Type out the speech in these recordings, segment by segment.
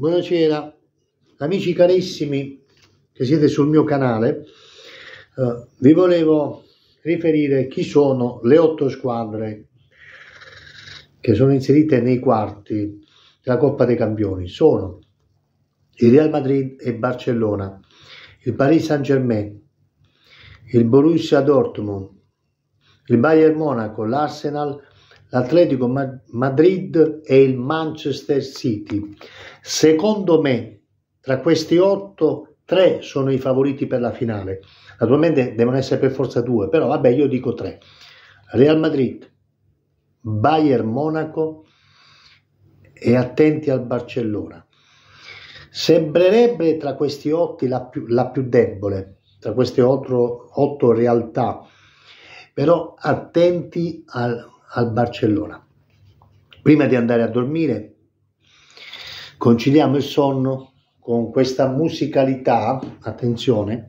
Buonasera, amici carissimi che siete sul mio canale. Vi volevo riferire chi sono le 8 squadre che sono inserite nei quarti della Coppa dei Campioni. Sono il Real Madrid e Barcellona, il Paris Saint-Germain, il Borussia Dortmund, il Bayern Monaco, l'Arsenal, l'Atletico Madrid e il Manchester City. Secondo me, tra questi 8, 3 sono i favoriti per la finale. Naturalmente devono essere per forza 2, però vabbè, io dico 3. Real Madrid, Bayern Monaco e attenti al Barcellona. Sembrerebbe tra questi 8 la più debole, tra queste 8 realtà, però attenti al Barcellona. Prima di andare a dormire conciliamo il sonno con questa musicalità, attenzione,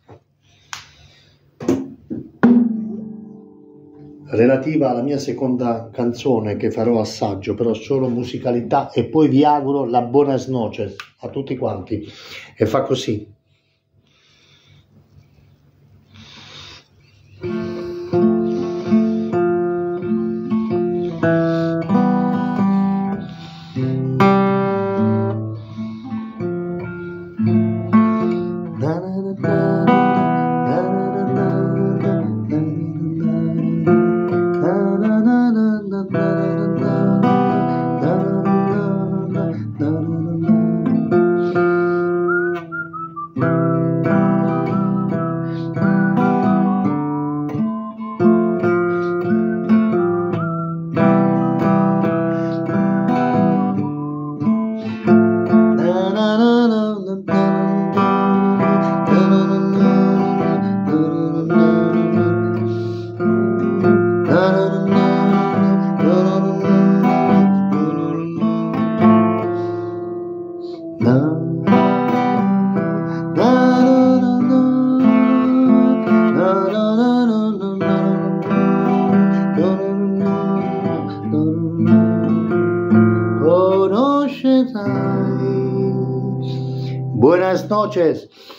relativa alla mia seconda canzone che farò assaggio, però solo musicalità, e poi vi auguro la buona noches a tutti quanti, e fa così. Buenas noches.